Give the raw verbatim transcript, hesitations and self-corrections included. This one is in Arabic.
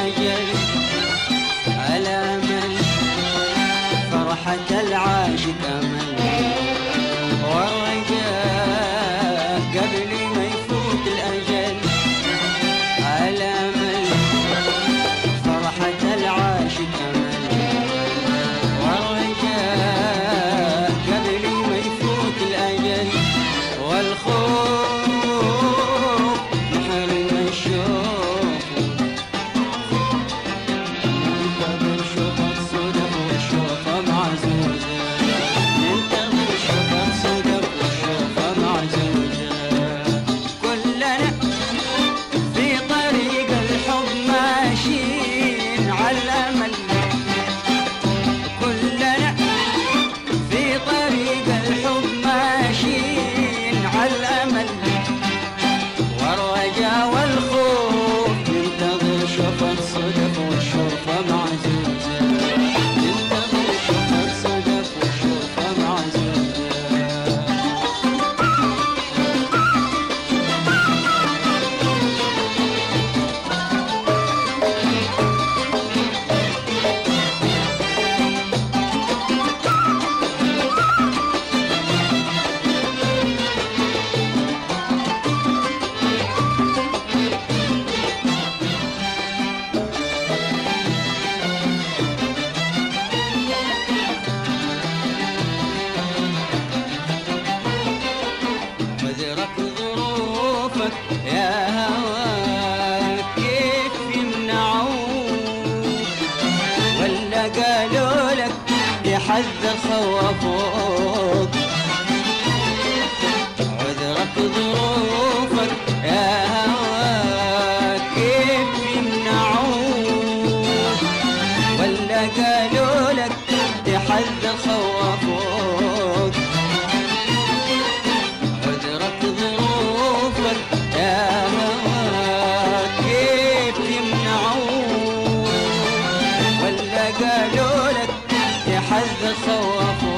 الأجل على من فرحة العاشق أمل والرجاء قبل ما يفوت الأجل على من فرحة العاشق أمل والرجاء قبل ما يفوت الأجل والخوف محل ما يشوف ننتظر شوفك صدف والشوفة معزوزة ننتظر شوفك صدف والشوفة معزوزة كلنا في طريق الحب ماشيين على الأمل كلنا في طريق الحب ماشيين على الأمل والرجاء والخوف ننتظر شوفك صدف والشوفة معزوزة ننتظر شوفك صدف والشوفة معزوزة عذرك ظروفك يا هواك كيف يمنعوك ولا قالوا لك يحذر خوفوك عذرك ظروفك يا هواك كيف يمنعوك ولا قالوا لك يحذر خوفوك عذرك ظروفك يا هواك كيف يمنعوك ولا قالوا لك يحذر خوفوك